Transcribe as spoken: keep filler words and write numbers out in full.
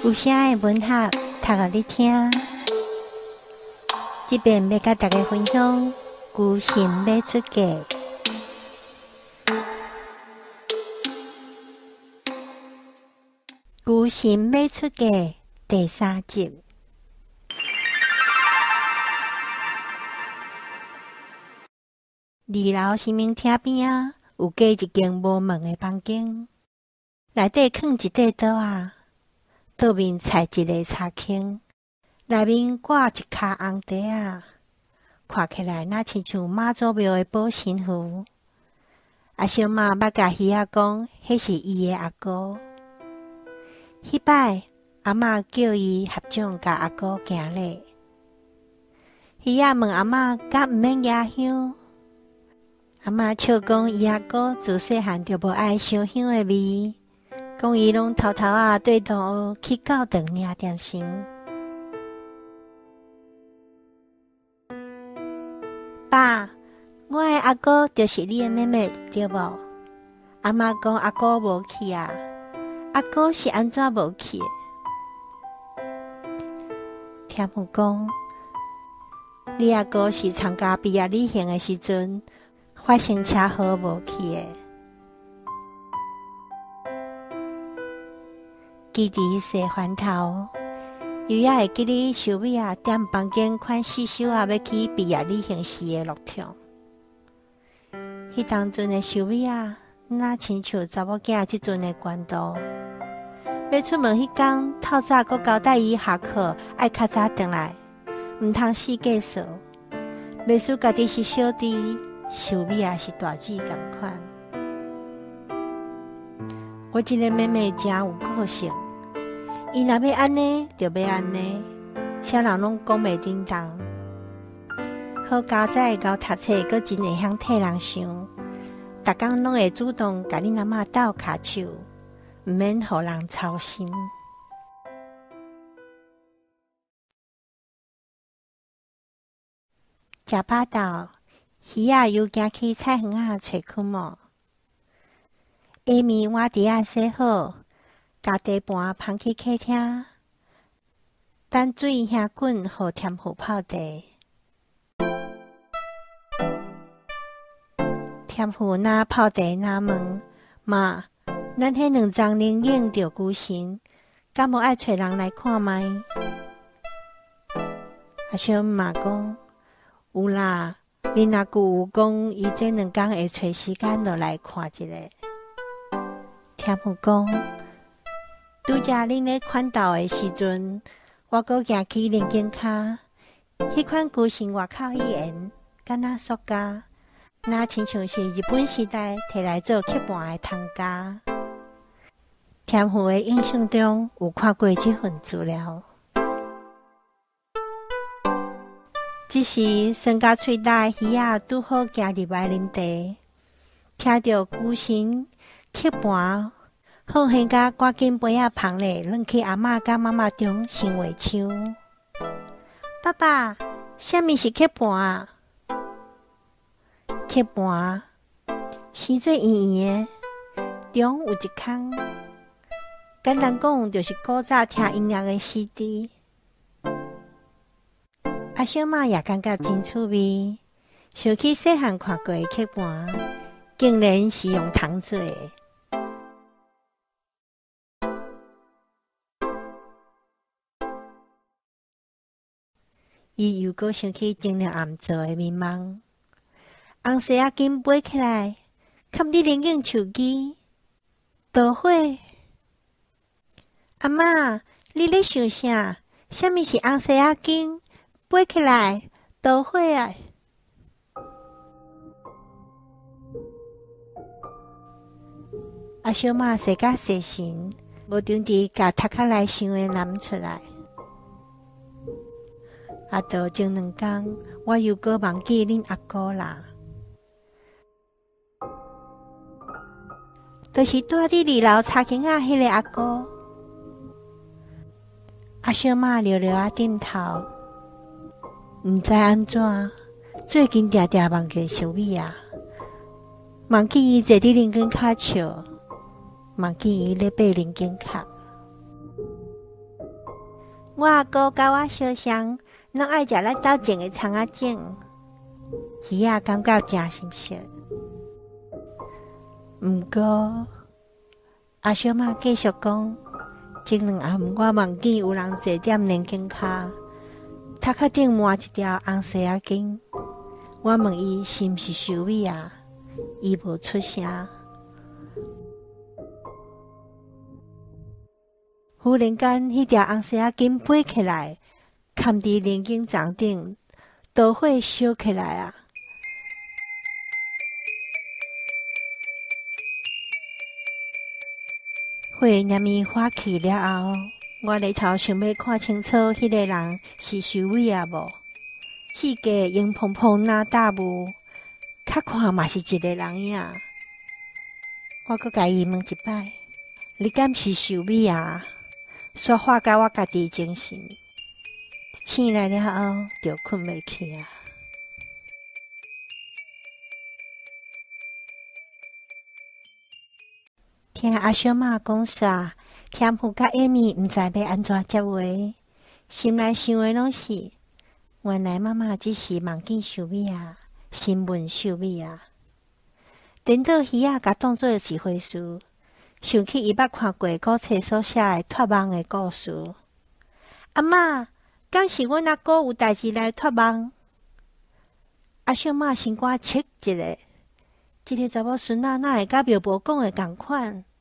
有声的文学读互你听。这边要甲大家分享《孤身要出嫁》。孤身要出嫁第三集。二楼新民厅边啊，有架一间无门的房间，内底放一块桌啊，桌面踩一个茶坑，内面挂一卡红茶啊，看起来那亲像妈祖庙的保身符。阿小妈捌甲鱼仔讲，迄是伊的阿姑。迄摆阿嬷叫伊合掌甲阿姑行礼。鱼仔问阿嬷，敢毋免压香？阿嬷笑讲，伊阿姑自细汉就无爱烧香的味，讲伊拢偷偷啊对堂去教堂领点心。爸，我的阿姑就是你的妹妹，对无？阿嬷讲阿姑无去啊，阿姑是安怎无去的？天母讲，你阿姑是参加毕业旅行的时阵发生车祸无去的。记伫细番头，又也会记哩秀美啊踮房间看四首啊要去毕业旅行时的录像。迄当阵的秀美啊，哪亲像查某囝即阵的关度。要出门迄天，透早阁交代伊下课爱较早回来，毋通四界扫。袂输家己是小弟，秀美也是大姊同款。我即个妹妹真有个性，伊若要安尼，就要安尼，啥人拢讲袂叮当。好佳哉交读册，阁真会晓替人想，逐工拢会主动甲恁阿嬷斗骹手，毋免互人操心。食饱斗，鱼仔又行去菜园仔找昆毛。下暝碗碟仔洗好，家地盘放去客厅，等水兄滚，互添互泡茶。添互若泡茶若问妈，咱迄两张灵影着孤身，敢无爱找人来看卖？阿小妈讲有啦，恁阿舅有讲，伊这两天会找时间落来看一下。天母讲，拄则恁咧款斗的时阵，我阁行去灵境骹，迄款孤身外口语言，敢若塑胶，若亲像是日本时代摕来做刻盘的汤家。天母的印象中有看过这份资料。只是酸甲喙大鱼仔拄好行入来啉茶，听到孤身刻盘放下甲赶紧杯仔捧咧，扔去阿嬷甲妈妈中先画手。爸爸，啥物是刻盘啊？刻盘生做圆圆的，中有一孔。简单讲，就是古早听音乐的 C D。阿小妈也感觉真趣味，想起细汉看过的刻盘，竟然是用糖做的。伊又阁想起前两暗做的面梦，红色仔巾背起来，看你灵影手机，倒火。阿嬷，你咧想啥？啥物是红色仔巾？背起来，倒火啊！阿小妈细甲细神，无张伫甲头壳内想的揽出来。啊，到前两天，我又阁忘记恁阿姑啦，就是住伫二楼茶坑仔迄个阿姑。阿小妈溜溜啊点头。毋知安怎，最近定定忘记小美啊，忘记伊坐伫灵根骹笑，忘记伊咧爬灵根卡。 我阿哥甲我相像，拢爱食咱斗种的葱仔种。鱼仔感觉真新鲜。毋过，阿小妈继续讲，前两暗我梦见有人坐踮连根骹，头壳顶抹一条红细仔巾。我问伊是毋是收尾啊？伊无出声。忽然间，迄条红细仔巾飞起来，嵌伫连根丛顶，导火烧起来啊！火念咪火起了后，我日头想要看清楚迄个人是收尾啊无？四界烟蓬蓬那大雾，较看嘛是一个人影。我阁甲伊问一摆，你敢是收尾啊？煞化甲我家己精神，醒来了后就困袂去啊。听阿小妈讲煞，天父甲艾米毋知要安怎接话，心内想的拢是，原来妈妈只是梦见收尾啊，新闻收尾啊。等到鱼仔甲当做一回事，想起伊捌看过古册所写的托梦的故事。阿嬷，敢是阮阿哥有代志来托梦？阿小妈心肝切一个，即个查某孙仔哪会甲苗博讲的共款？